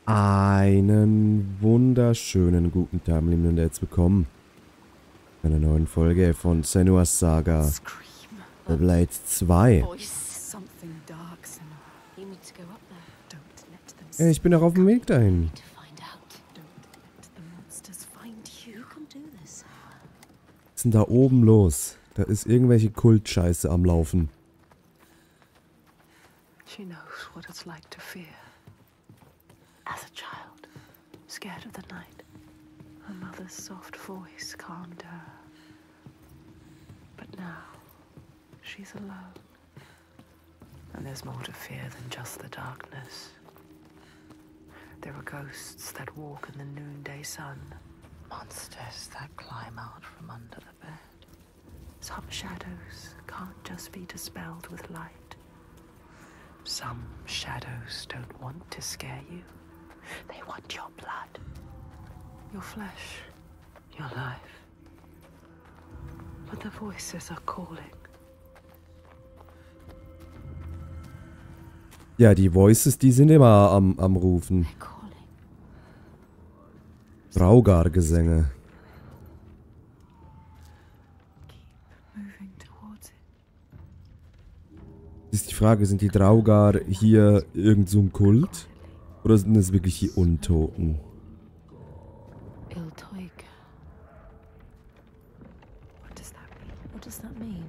Einen wunderschönen guten Tag, meine Lieben, und herzlich willkommen zu einer neuen Folge von Senua's Saga The Blade 2. Ich bin auch auf dem Weg dahin. Was ist denn da oben los? Da ist irgendwelche Kultscheiße am Laufen. She knows what it's like to fear. As a child, scared of the night, her mother's soft voice calmed her. But now, she's alone. And there's more to fear than just the darkness. There are ghosts that walk in the noonday sun. Monsters that climb out from under the bed. Some shadows can't just be dispelled with light. Some shadows don't want to scare you. They want your blood, your flesh, your life. But the voices are calling. Ja, die Voices, die sind immer am Rufen. Draugar-Gesänge. Ist die Frage, sind die Draugar hier irgend so ein Kult? Oder sind es wirklich die Untoten? What does that mean?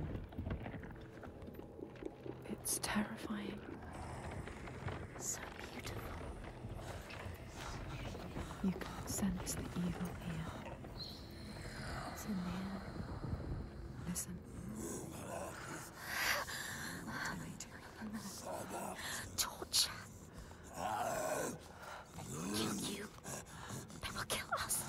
It's terrifying. So beautiful. You can sense the evil here. It's in the air. Listen. Torture. Kill you. They will kill us.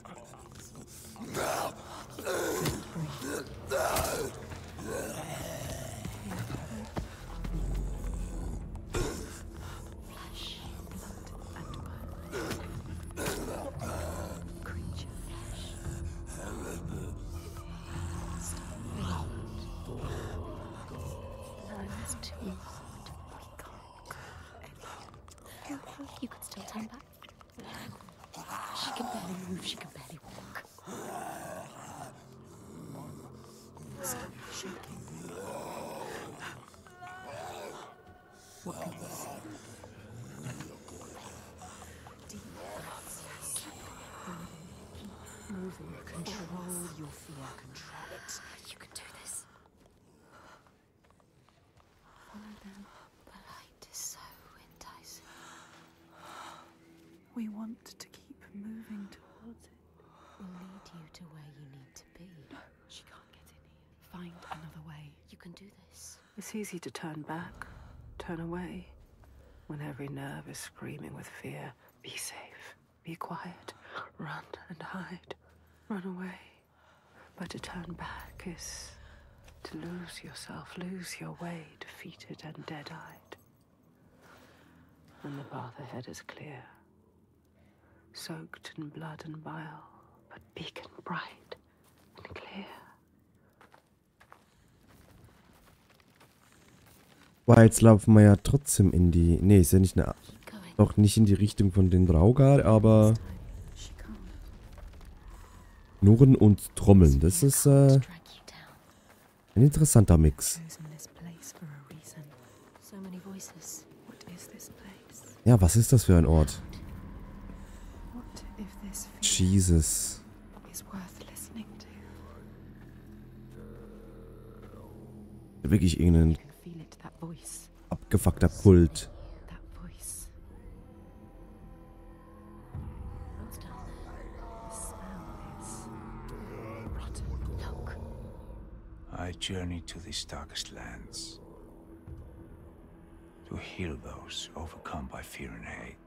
You could still turn back. She can barely move, she can barely walk. Stop shaking. What can you see? Deep breaths. Keep moving. Control your fear. Control it. You can do this. Follow them. The light is so enticing. We want to keep moving towards it. We'll lead you to where you need to be. No, she can't get in here. Find another way. You can do this. It's easy to turn back, turn away, when every nerve is screaming with fear. Be safe, be quiet, run and hide, run away. But to turn back is to lose yourself, lose your way, defeated and dead-eyed. And the path ahead is clear. Soaked in blood and bile, but beacon bright and clear. Boah, jetzt laufen wir ja trotzdem in die... Nee, ist ja nicht eine... Doch nicht in die Richtung von den Draugar, aber... Knurren und Trommeln, das ist ein interessanter Mix. Ja, was ist das für ein Ort? Jesus. Wirklich irgendein abgefuckter Kult. I journey to these darkest lands to heal those overcome by fear and hate.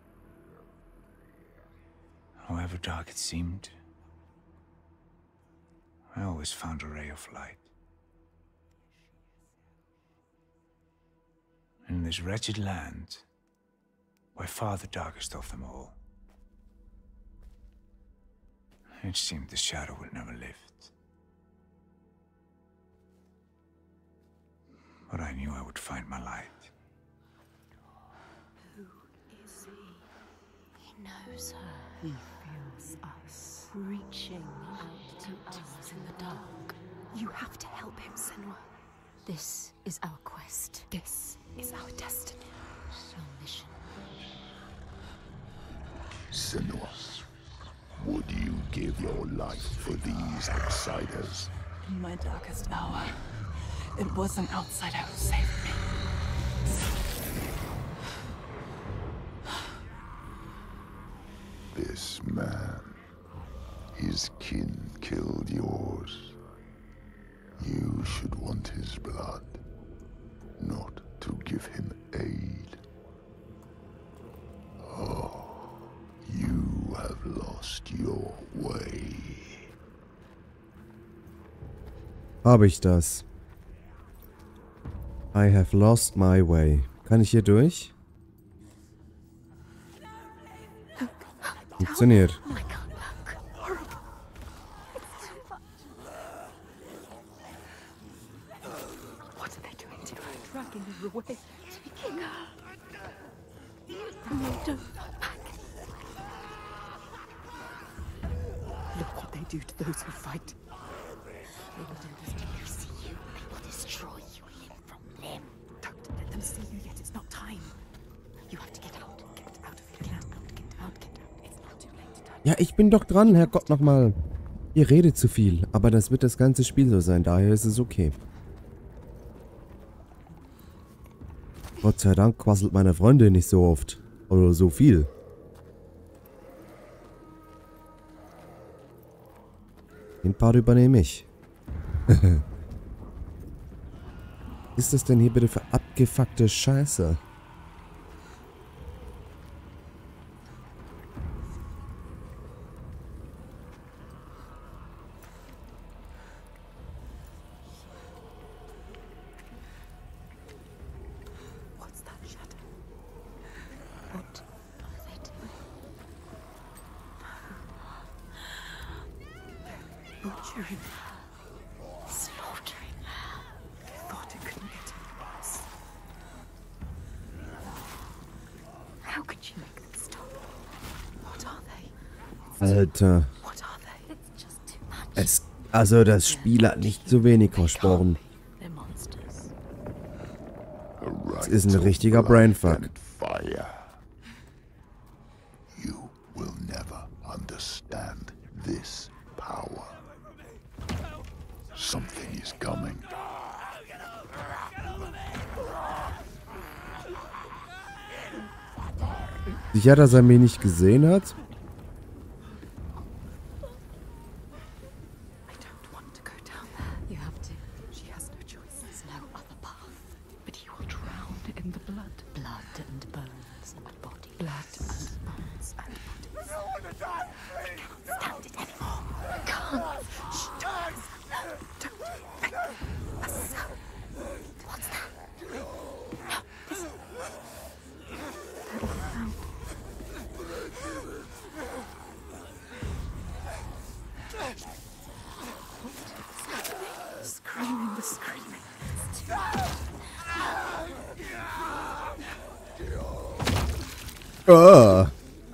However dark it seemed, I always found a ray of light. In this wretched land, by far the darkest of them all, it seemed the shadow would never lift. But I knew I would find my light. Who is he? knows her. He feels us, reaching out to us in the dark. You have to help him, Senua. This is our quest. This is our destiny. Our mission. Senua, would you give your life for these outsiders? In my darkest hour, it was an outsider who saved me. This man, his kin killed yours. You should want his blood, not to give him aid. Oh, you have lost your way. Habe ich das? I have lost my way. Kann ich hier durch? Funktioniert. What are they doing to her? Dragging her away. Taking her. No, don't fall back. Look what they do to those who fight. They will do this till they see you. They will destroy you limb from limb. Don't let them see you yet. It's not time. You have to get out. Get out of here. Get out. Get out. Get out. It's not too late to turn. Ja, ich bin doch dran, Herrgott nochmal. Ihr redet zu viel, aber das wird das ganze Spiel so sein, daher ist es okay. Gott sei Dank quasselt meine Freundin nicht so oft. Oder so viel. Den Part übernehme ich. Ist das denn hier bitte für abgefuckte Scheiße? What's that shadow? What are they doing? Butchering. Slaughtering her. I thought it couldn't get any worse. How could she make them stop? What are they? Alter. What are they? It's just too much. Also das Spiel hat nicht zu wenig versprochen. They're monsters. Das ist ein richtiger Brainfuck. Fire. You will never understand this power. Something is coming. Sicher, dass er mich nicht gesehen hat? I don't want to go down there. You have to. She has no choice. There's no other path. But he will drown in the blood. Blood and bones and bodies. Blood and bones and bodies. Stand it anymore. Can't. Shh, don't make a sound. What's that? Screaming, the screaming. Oh.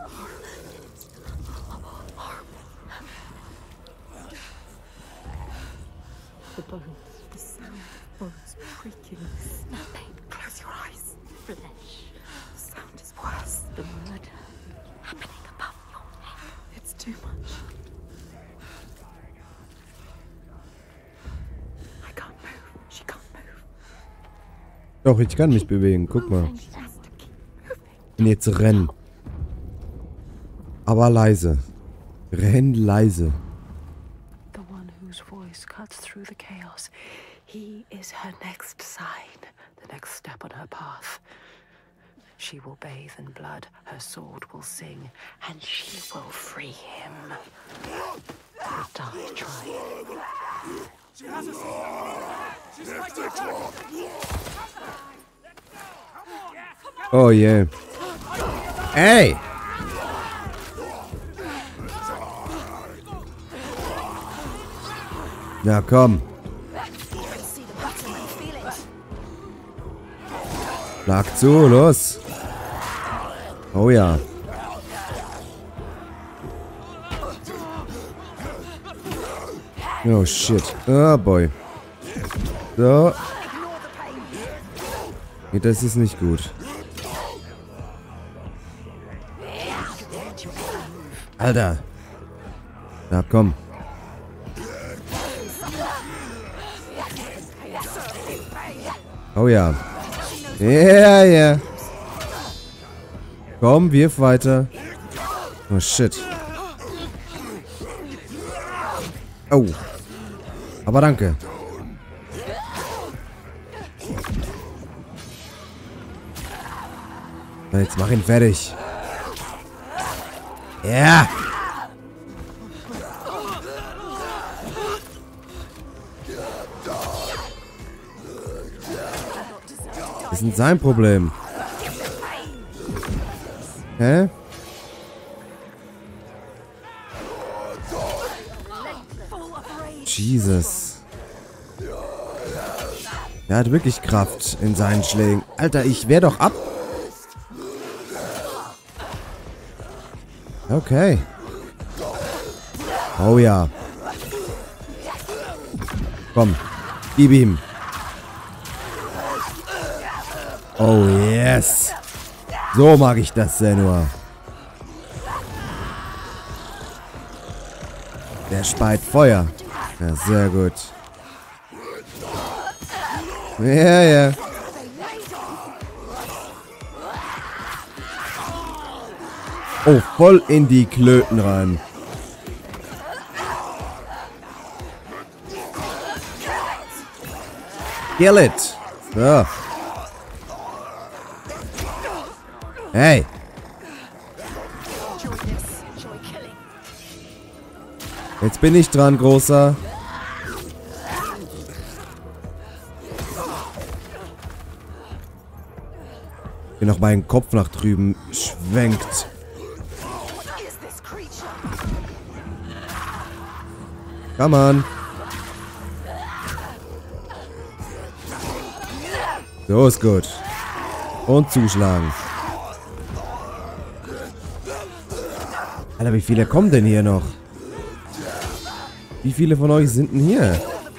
The bones, the sound of bones creaking, snapping. Close your eyes. Flesh. The sound is worse. The murder happening above your head. It's too much. I can't move. She can't move. Doch, ich kann mich bewegen. Guck mal. She has to keep moving. Und jetzt renn. Aber leise. Renn leise. The one whose voice cuts through the chaos. He is her next sign, the next step on her path. She will bathe in blood, her sword will sing, and she will free him. He'll die trying. Oh je. Ey! Na komm. Schlag zu, los. Oh ja. Oh shit. Oh boy. So. Nee, das ist nicht gut. Alter. Na komm. Oh ja. Ja, ja. Komm, wirf weiter. Oh shit. Oh. Aber danke. Na, jetzt mach ihn fertig. Ja. Das ist sein Problem. Hä? Jesus. Er hat wirklich Kraft in seinen Schlägen. Alter, ich wehr doch ab. Okay. Oh ja. Komm. Gib ihm. Oh yes. So mag ich das, Senua. Der speit Feuer. Ja, sehr gut. Ja, ja. Oh, voll in die Klöten rein. Kill it. So. Hey. Jetzt bin ich dran, Großer. Wie noch mein Kopf nach drüben schwenkt. Come on. So ist gut. Und zuschlagen. Alter, wie viele kommen denn hier noch? Wie viele von euch sind denn hier?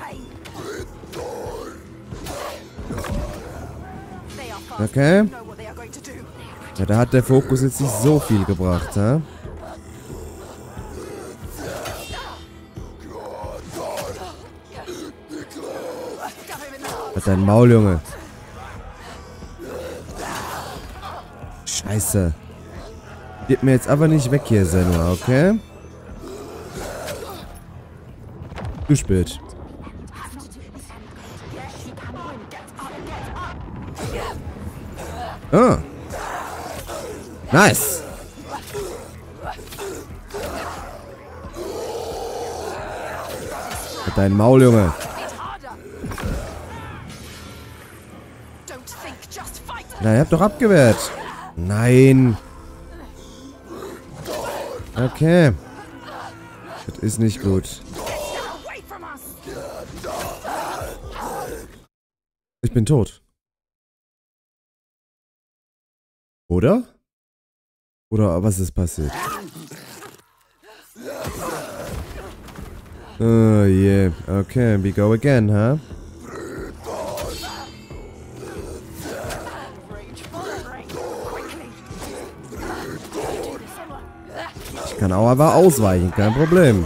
Okay. Ja, da hat der Fokus jetzt nicht so viel gebracht, hä? Hat dein Maul, Junge. Scheiße. Geht mir jetzt aber nicht weg hier, Senua, okay? Zu spät. Ah. Nice. Mit deinem Maul, Junge. Na, ihr habt doch abgewehrt. Nein. Okay. Das ist nicht gut. Ich bin tot. Oder? Oder was ist passiert? Oh yeah. Okay, we go again, huh? Ich kann auch einfach ausweichen, kein Problem.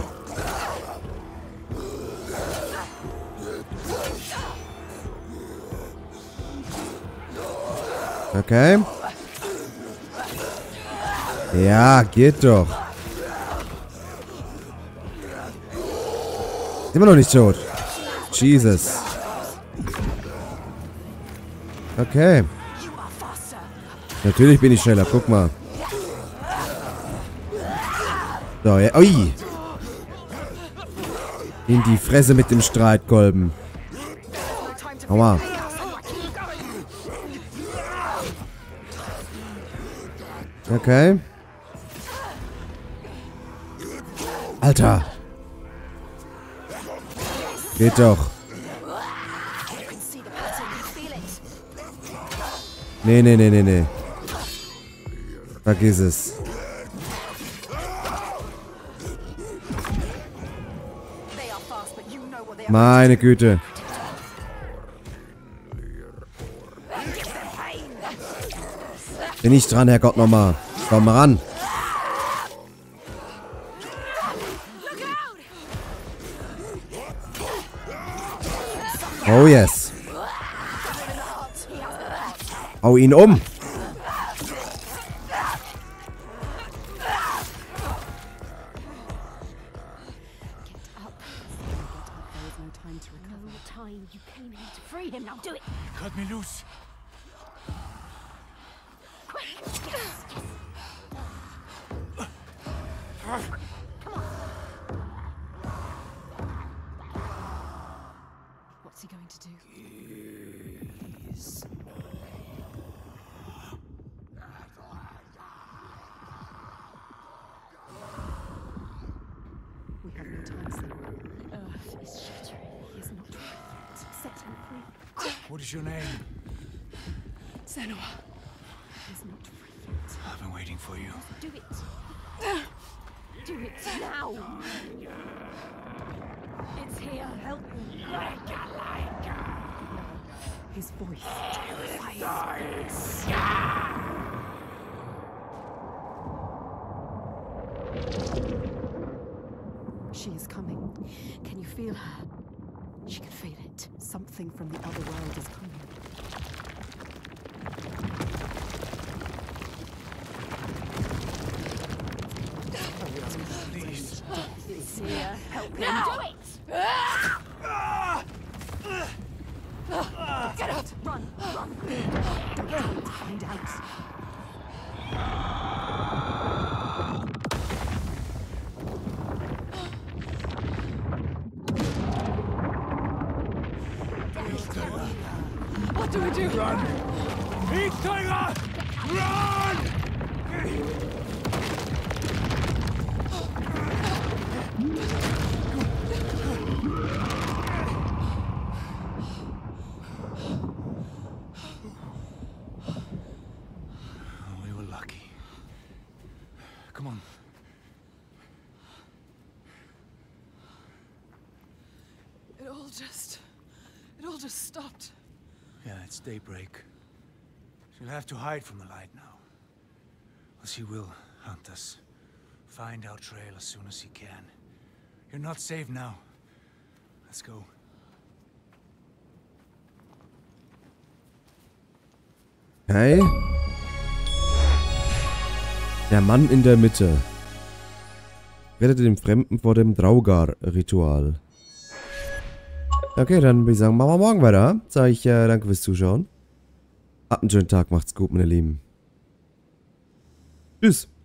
Okay. Ja, geht doch. Immer noch nicht tot. Jesus. Okay. Natürlich bin ich schneller, guck mal. So, ja. Ui. In die Fresse mit dem Streitkolben. Hau mal. Okay. Alter. Geht doch. Nee, nee, nee, nee, nee. Vergiss es. Meine Güte. Bin ich dran, Herrgott, nochmal. Komm mal ran. Oh yes. Hau ihn um. Cut me loose. What's he going to do? We have no time, Senua. Earth is shattering. He is not right. Set him free. What is your name? Senua. He is not free yet. I've been waiting for you. Do it. Do it now. It's here. Help me. His voice terrifies me. She is coming. Can you feel her? She can feel it. Something from the other world is coming. Please. It's here. Help him. Now! Do it! Get out! Run! Run! Don't let him find out. What do we do? Run! Heat Tiger! Run! We were lucky. Come on. It all just stopped. Yeah, it's daybreak. She'll have to hide from the light now. Or she will hunt us. Find our trail as soon as he can. You're not safe now. Let's go. Okay. Der Mann in der Mitte. Rettete den Fremden vor dem Draugar-Ritual. Okay, dann würde ich sagen, machen wir morgen weiter. Sage ich danke fürs Zuschauen. Habt einen schönen Tag, macht's gut, meine Lieben. Tschüss.